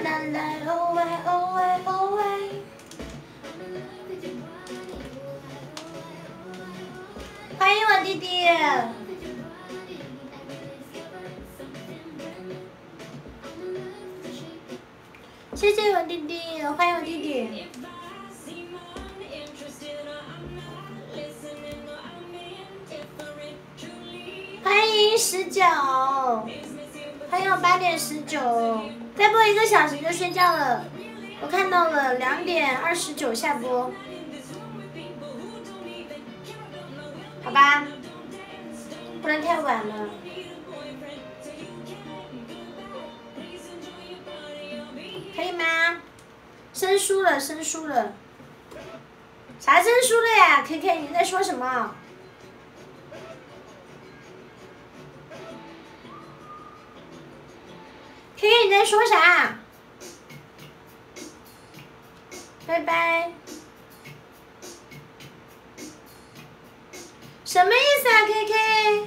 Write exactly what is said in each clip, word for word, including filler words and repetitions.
啦啦哦喂哦喂哦喂。欢迎我弟弟。谢谢我弟弟，欢迎我弟弟。欢迎十九，欢迎我八点十九，再播一个小时就睡觉了。我看到了两点二十九下播，好吧，不能太晚了。可以吗？生疏了，生疏了。啥生疏了呀 ？K K， 你在说什么 ？K K， 你在说啥？拜拜。什么意思啊 ，K K？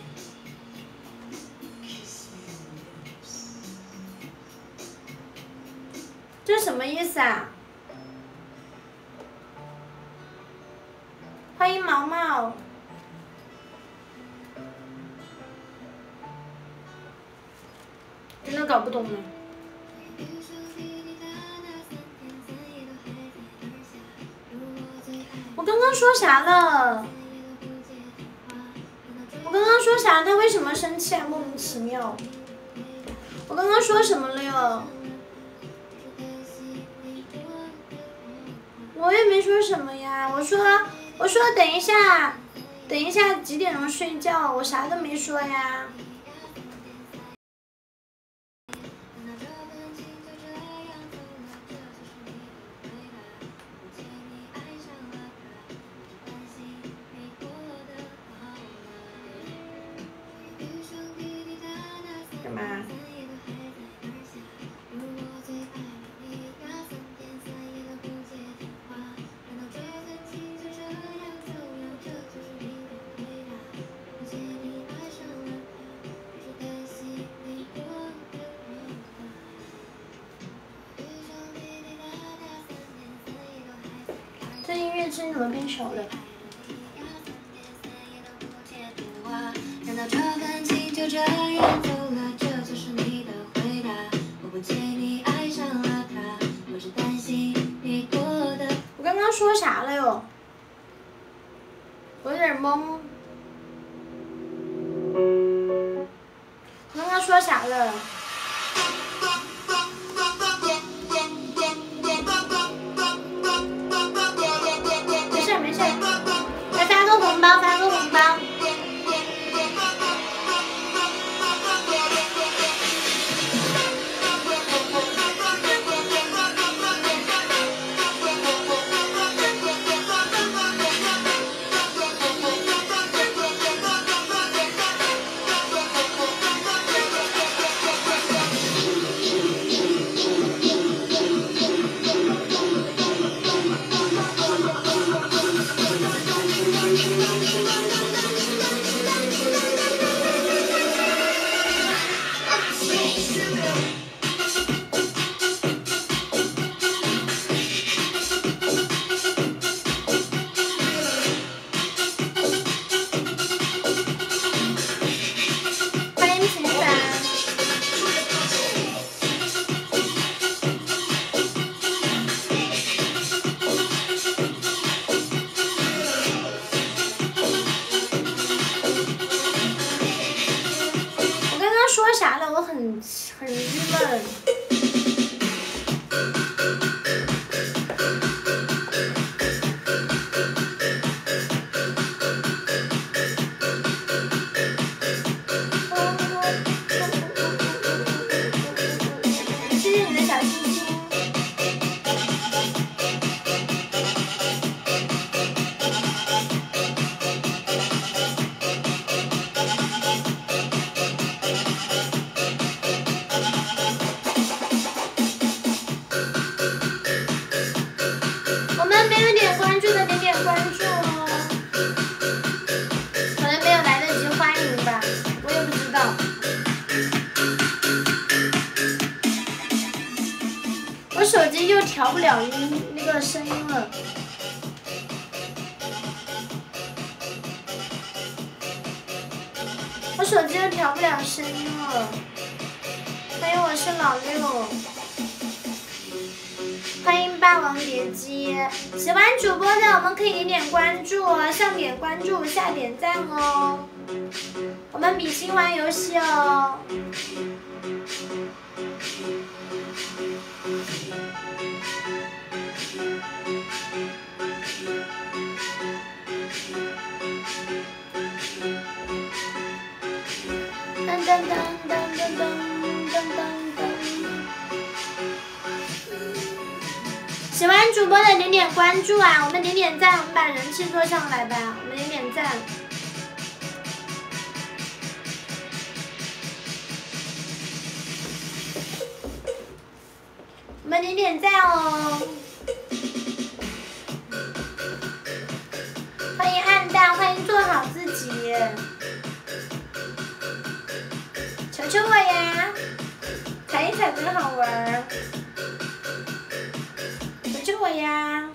这什么意思啊？欢迎毛毛。真的搞不懂了。我刚刚说啥了？我刚刚说啥？他为什么生气啊？莫名其妙。我刚刚说什么了哟？我也没说什么呀。我说，我说等一下，等一下几点钟睡觉？我啥都没说呀。干嘛？这音乐声怎么变小了？难道这感情就这样走了？这就是你的回答。我不介意你爱上了他，我只担心你过得。我刚刚说啥了哟？我有点懵。我刚刚说啥了？没事没事，来发个红包，发个红包。很郁闷。谢谢你的小心心。 调不了音那个声音了。我手机又调不了声音了。欢迎，我是老六。欢迎霸王别姬。喜欢主播的我们可以点点关注哦，上点关注，下点赞哦。我们比心玩游戏哦。噔噔噔噔噔噔噔噔。喜欢主播的点点关注啊，我们点点赞，我们把人气做上来吧，我们点点赞。我们点点赞哦。欢迎暗淡，欢迎做好自己。求求我呀，踩一踩真好玩儿。求求我呀！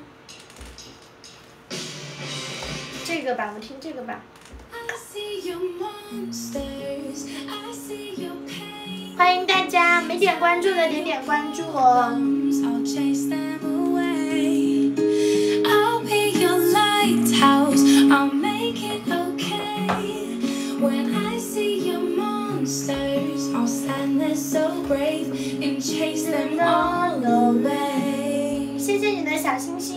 这个吧，我听这个吧。欢迎大家，没点关注的点点关注哦。I'll stand there so brave and chase them all away。谢谢你的小星星，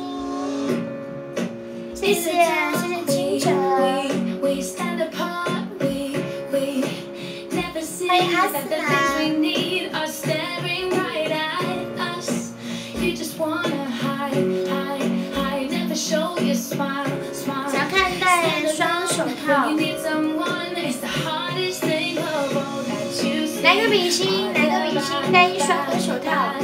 谢谢谢谢清晨。欢迎阿斯兰。想看戴双手套。来个比心，来个比心，戴一双的手套。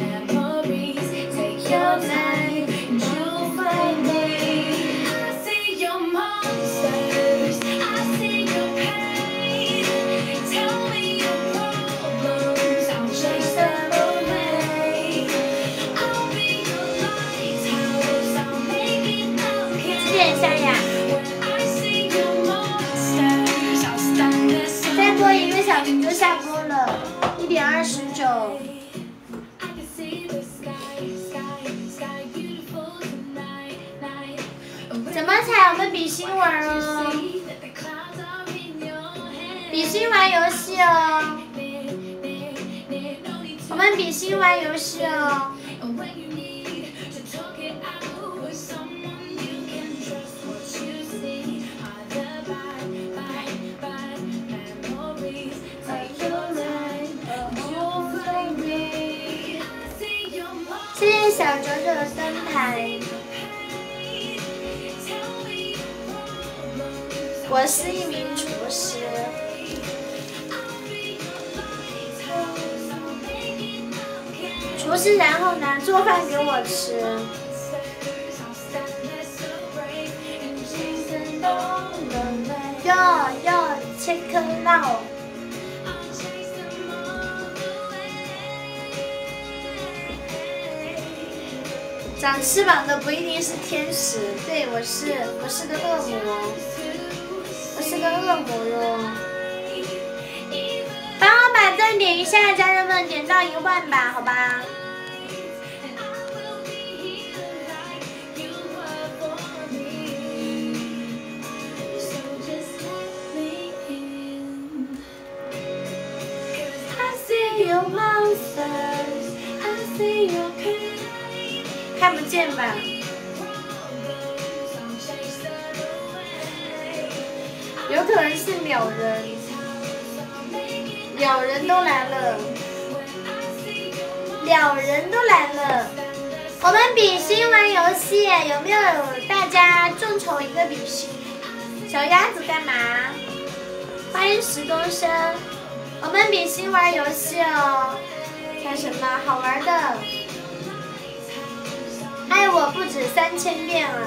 几点下呀？再播一个小时就下播了，一点二十九。怎么踩？我们比心玩哦，比心玩游戏哦，我们比心玩游戏哦。谢谢小九九的灯牌。我是一名厨师。厨师，然后呢，做饭给我吃。哟哟，切克闹。长翅膀的不一定是天使，对，我是我是个恶魔，我是个恶魔哟。帮我把赞点一下，家人们，点到一万吧，好吧。看不见吧？有可能是鸟人，鸟人都来了，鸟人都来了。我们比心玩游戏，有没有大家众筹一个比心？小鸭子干嘛？欢迎石东升。我们比心玩游戏哦，看什么好玩的？爱我不止三千遍啊！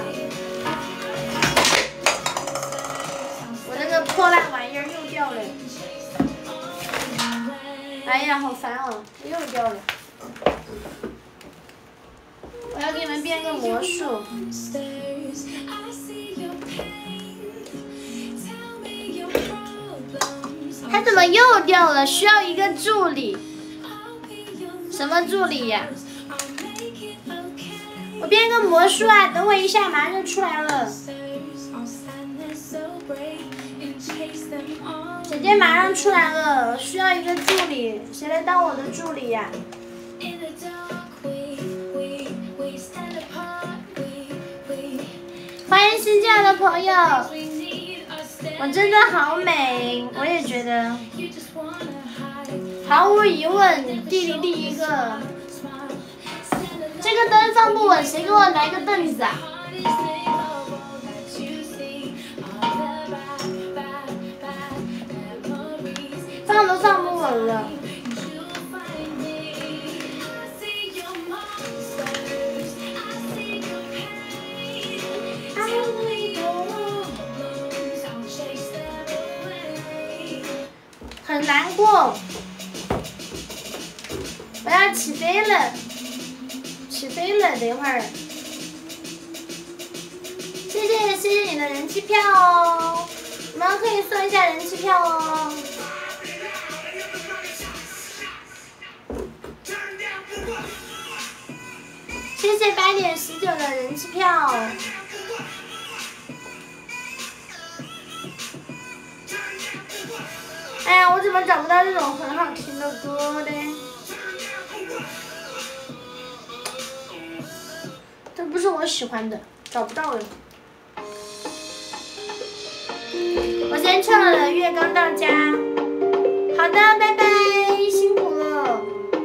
我那个破烂玩意儿又掉了。哎呀，好烦哦，又掉了。 我要给你们变个魔术。它怎么又掉了？需要一个助理。什么助理呀？我变个魔术啊！等我一下，马上就出来了。姐姐马上出来了，我需要一个助理，谁来当我的助理呀？欢迎新进来的朋友，我真的好美，我也觉得，毫无疑问，地理第一个。这个灯放不稳，谁给我来个凳子啊？放都放不稳了。很难过，我要起飞了，起飞了，等一会儿。谢谢谢谢你的人气票哦，你们可以算一下人气票哦。谢谢八点十九的人气票。哎呀，我怎么找不到这种很好听的歌呢？这不是我喜欢的，找不到了。我先唱了《月刚到家》。好的，拜拜，辛苦了。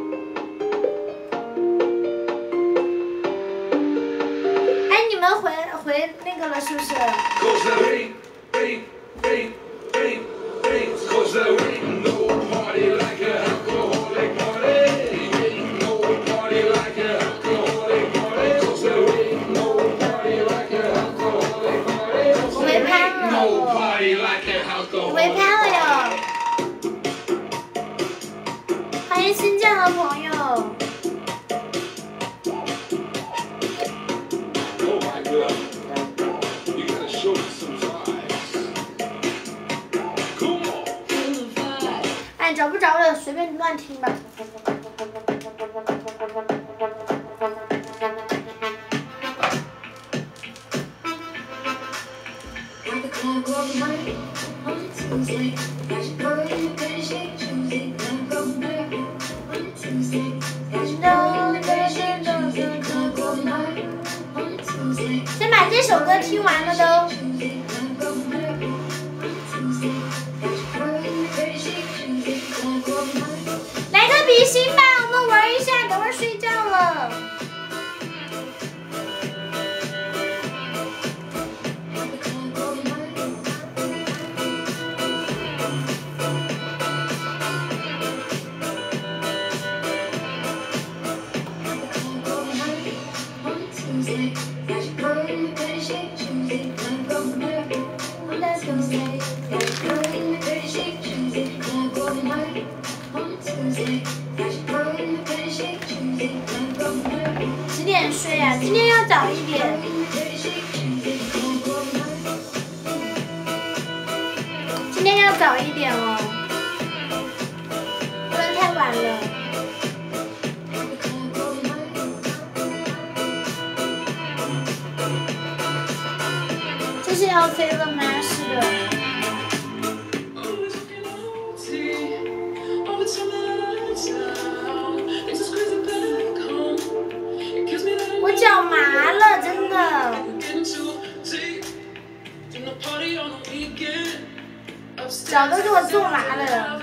哎，你们回回那个了是不是？回拍了哟！欢迎新进的朋友。哎，找不着了，随便乱听吧。先把这首歌听完了都。来个比心吧，我们玩一下，等会儿睡觉了。几点睡呀？今天要早一点。今天要早一点哦，不能太晚了。这是要飞了吗？是的。我脚麻了，真的。脚都给我坐麻了。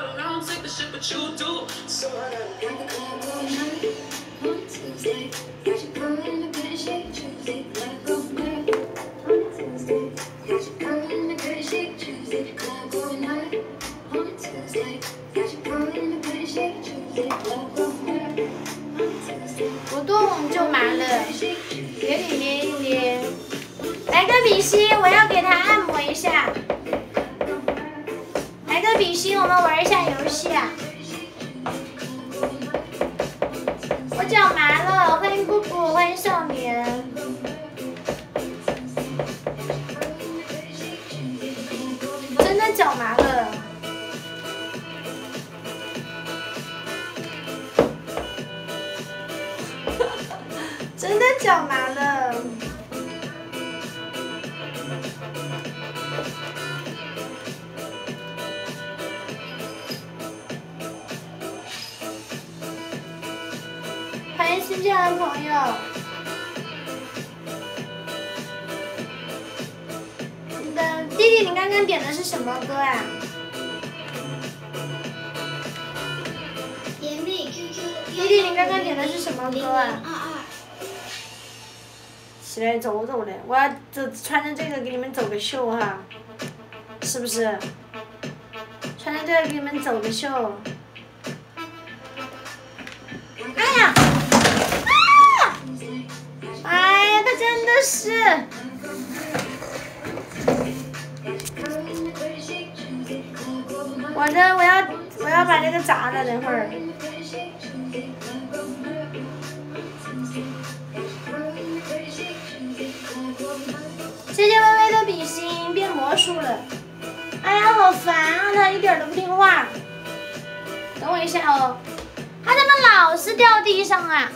不动就麻了，给你捏一捏。来个比心，我要给它按摩一下。来个比心，我们玩一下游戏啊。我脚麻了，欢迎布布，欢欢迎少年。真的脚麻了。真的脚麻了。欢迎新进来的朋友。你的弟弟，你刚刚点的是什么歌啊？ 甜蜜 Q Q。 弟弟，你刚刚点的是什么歌啊？起来走走的，我要走穿着这个给你们走个秀哈，是不是？穿着这个给你们走个秀。哎呀！啊！哎呀，他真的是。我这我要我要把这个砸了，等会儿。谢谢微微的比心变魔术了，哎呀，好烦啊！他一点都不听话。等我一下哦，他怎么老是掉地上啊？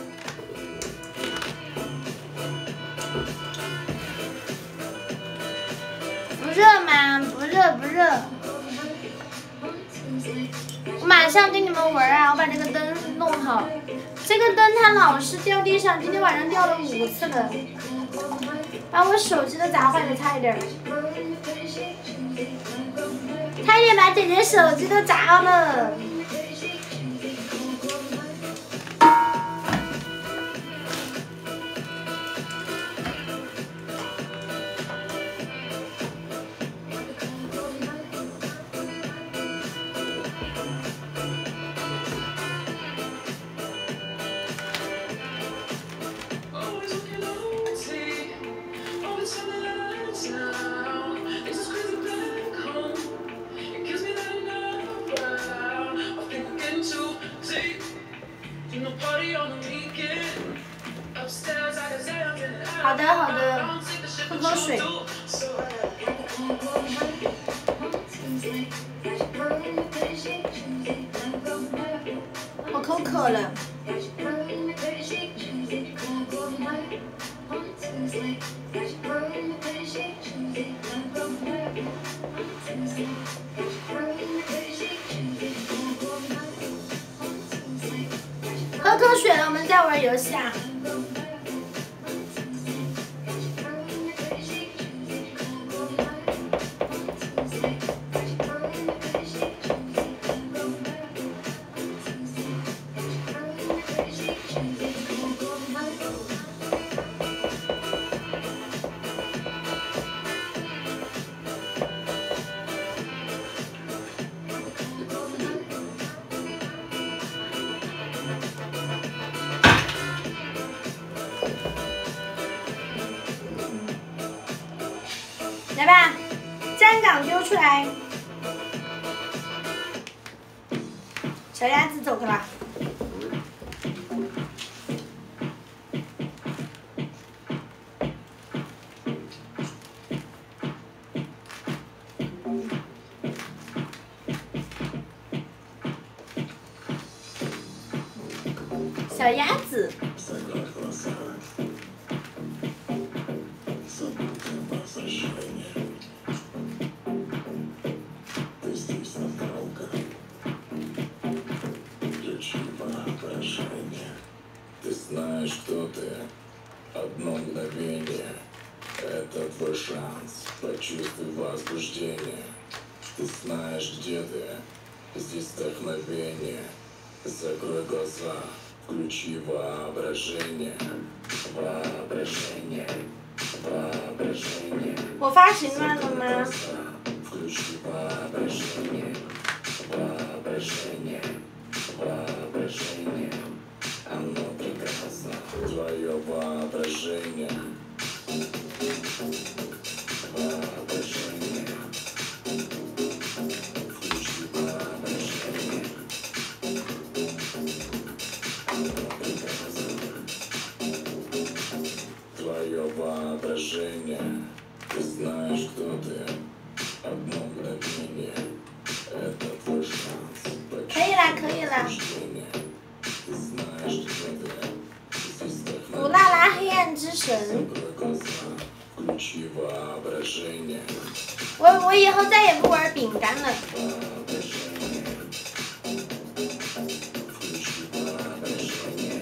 不热吗？不热不热。我马上给你们玩啊！我把这个灯弄好。这个灯它老是掉地上，今天晚上掉了五次了。把我手机都砸坏了，差一点，差一点把姐姐手机都砸了。好的好的，喝口水。我口渴了。喝口水了，我们再玩游戏啊。来吧，站岗丢出来，小鸭子走开吧。小鸭子。 Почувствуй возбуждение. Ты знаешь, где ты. Здесь вдохновение. Закрой глаза. Включи воображение. Воображение. Воображение. 我发行乱了吗？ Включи воображение. Воображение. Воображение. Оно прекрасно. Твое воображение. Воображение. Включи воображение. Оно прекрасно. Твое воображение, ты знаешь, кто ты. Одно мгновение, это твой шанс. 可以啦，可以啦。 Ты знаешь, кто ты. Звезда 古拉拉黑暗之神， закрой глаза, включи воображение. 我我以后再也不玩饼干了。 Воображение. Включи воображение.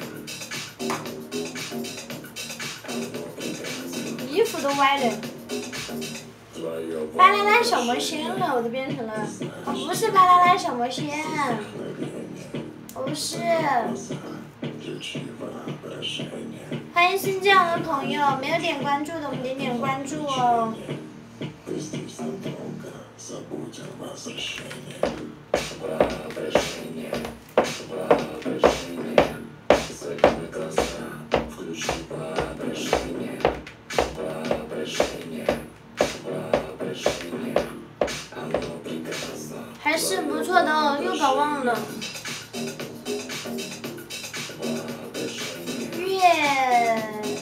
Оно прекрасно. 衣服都歪了。 Твое 巴啦啦小魔仙了，我都变成了。我不是巴啦啦小魔仙， воображение. 不是。 Включи воображение. 欢迎新进来的朋友，没有点关注的，我们点点关注哦。 Ты здесь надолго, забудь о возвращении. Воображение, воображение. Закрой глаза, включи воображение. Воображение, воображение. Оно прекрасно. 还是不错的哦，又搞忘了。 月，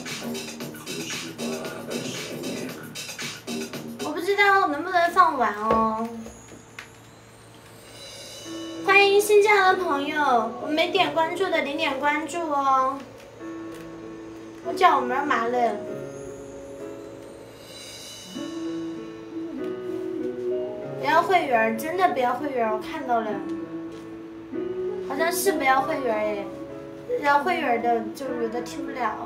我不知道能不能放完哦。欢迎新进来的朋友，我没点关注的点点关注哦。我脚麻麻了。不要会员，真的不要会员，我看到了，好像是不要会员哎。 然后会员的就有的听不了，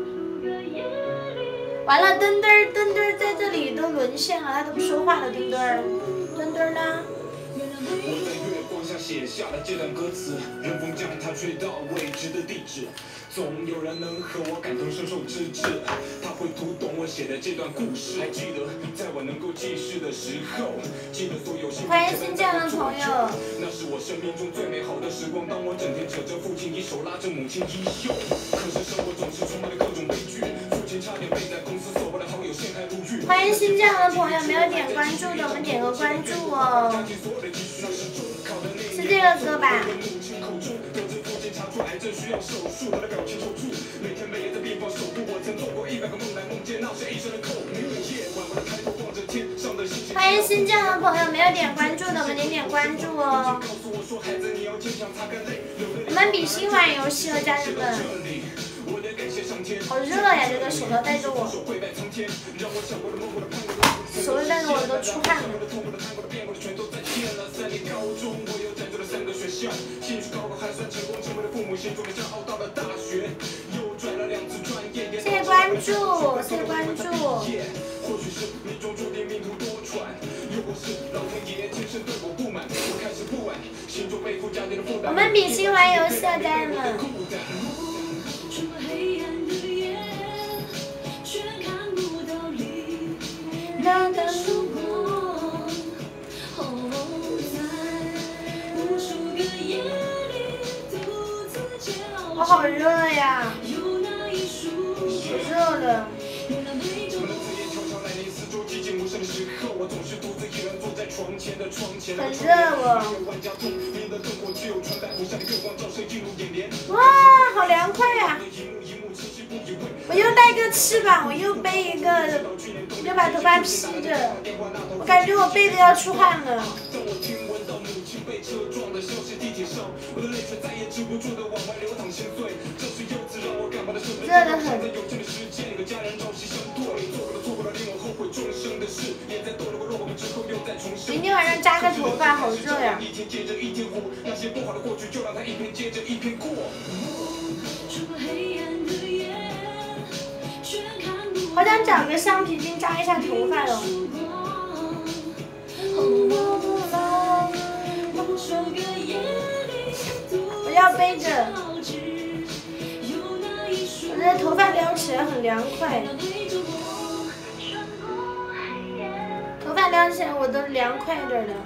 完了，墩墩儿墩墩儿在这里都沦陷了，他都不说话了，墩墩儿，墩墩儿呢？ 我在月光下写下了这段歌词，任风将它吹到未知的地址，总有人能和我感同身受之至，他会读懂我写的这段故事。还记得在我能够记事的时候，记得所有幸福欢迎新进来的朋友。 那是我生命中最美好的时光，当我整天扯着父亲衣手，拉着母亲衣袖。可是生活总是充满了各种悲剧，父亲差点被在公司所谓的好友陷害入狱。 欢迎新进来的朋友，没有点关注的，我们点个关注哦。是这个歌吧？ 欢迎新进来的朋友，没有点关注的，我们点点关注哦。我们比心玩游戏了，家人们。好热呀，这个手套带着我，手带着我都出汗了。谢谢关注，谢谢关注。我们比心玩游戏啊，家人们。我好热呀，可热了。很热哦。哇，好凉快呀！我又带个翅膀，我又背一个，又把头发披着，我感觉我背的要出汗了。热得很。明天晚上扎个头发，好热呀！好想找个橡皮筋扎一下头发哟。我要背着，我这头发撩起来很凉快，头发撩起来我都凉快着呢。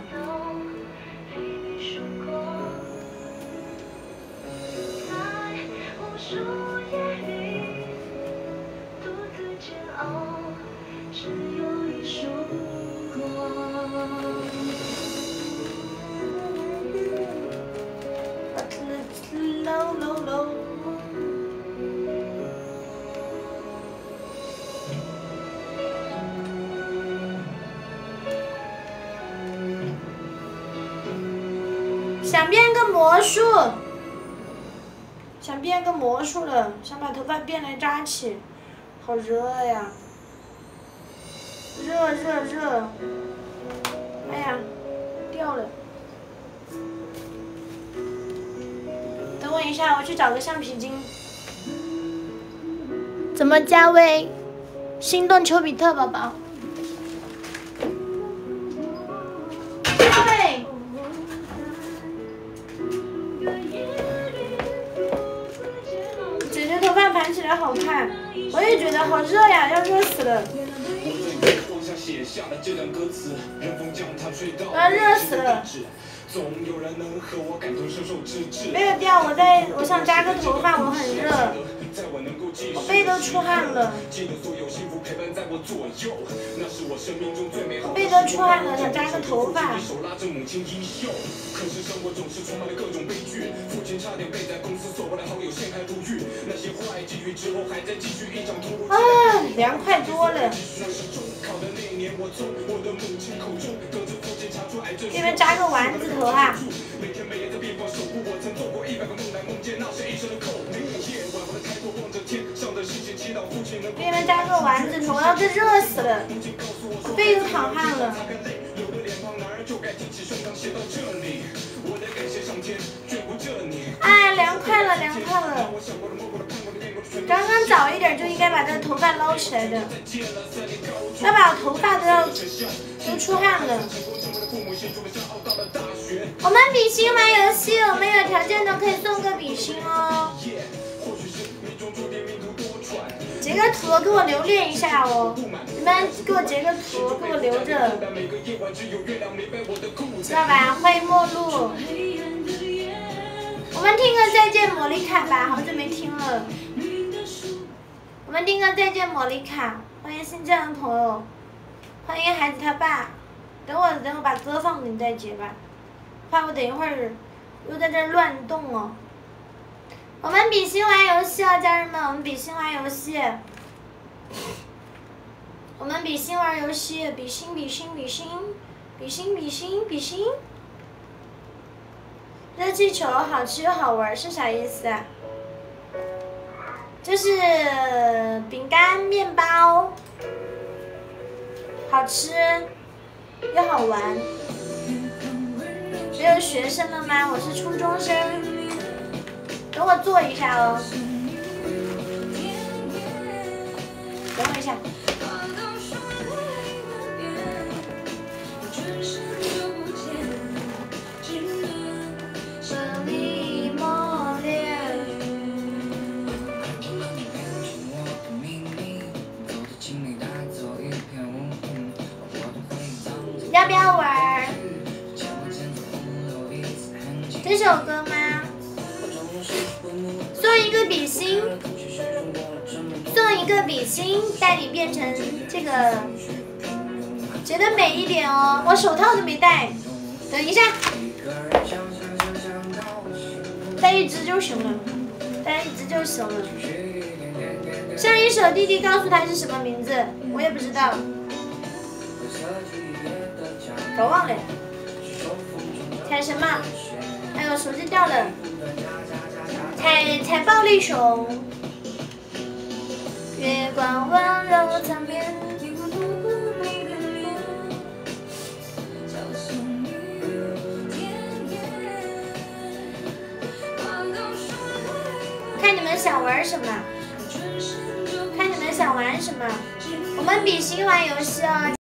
想变个魔术，想变个魔术了，想把头发变来扎起，好热呀！热热热！哎呀，掉了。等我一下，我去找个橡皮筋。怎么加微？心动丘比特宝宝。对。姐姐头发盘起来好看，我也觉得好热呀，要热死了。我要热死了。没有掉，我在，我想扎个头发，我很热，我背都出汗了。我背都出汗了，想扎个头发。啊，凉快多了。这边扎个丸子头啊！这边扎个丸子头，我要被热死了，我背都淌汗了。哎，凉快了，凉快了。刚刚早一点就应该把这头发捞起来的，要把我头发都要都出汗了。我们比心玩游戏，我们有条件都可以送个比心哦。截个图给我留恋一下哦，你们给我截个图给我留着，知道吧？欢迎陌路。我们听个再见莫妮卡吧，好久没听了。我们听个再见莫妮卡，欢迎新进的朋友，欢迎孩子他爸。等我等我把歌放了你再截吧，怕我等一会儿又在这儿乱动哦。我们比心玩游戏啊，家人们，我们比心玩游戏。我们比心玩游戏，比心比心比心，比心比心比心。热气球好吃又好玩是啥意思啊？就是饼干、面包，好吃又好玩。没有学生了吗？我是初中生。等我坐一下哦。等我一下。要不要玩？这首歌吗？送一个比心，送一个比心，带你变成这个，觉得美一点哦。我手套都没戴，等一下，戴一只就行了，戴一只就行了。上一首弟弟告诉他是什么名字，我也不知道，搞忘了。踩什么？哎呦，手机掉了。踩踩暴力熊，月光温柔缠绵。看你们想玩什么？看你们想玩什么？我们比心玩游戏哦。